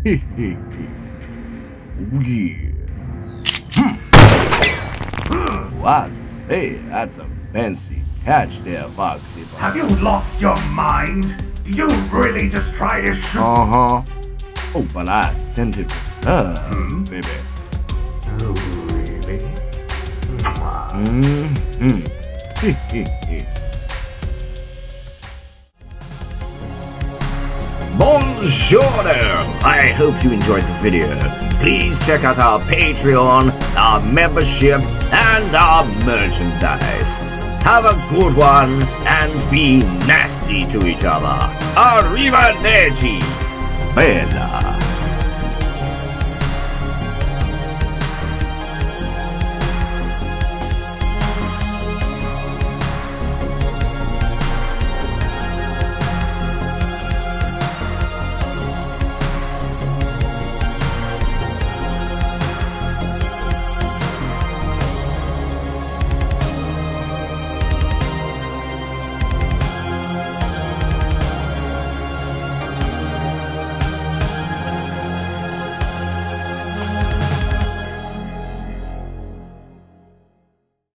I say, that's a fancy catch there, Foxy. Have you lost your mind? Did you really just try to shoot? Uh-huh. Oh, but I sent it to her, baby. Oh, really? Bonjour! I hope you enjoyed the video. Please check out our Patreon, our membership, and our merchandise. Have a good one, and be nasty to each other. Arrivederci! Bella!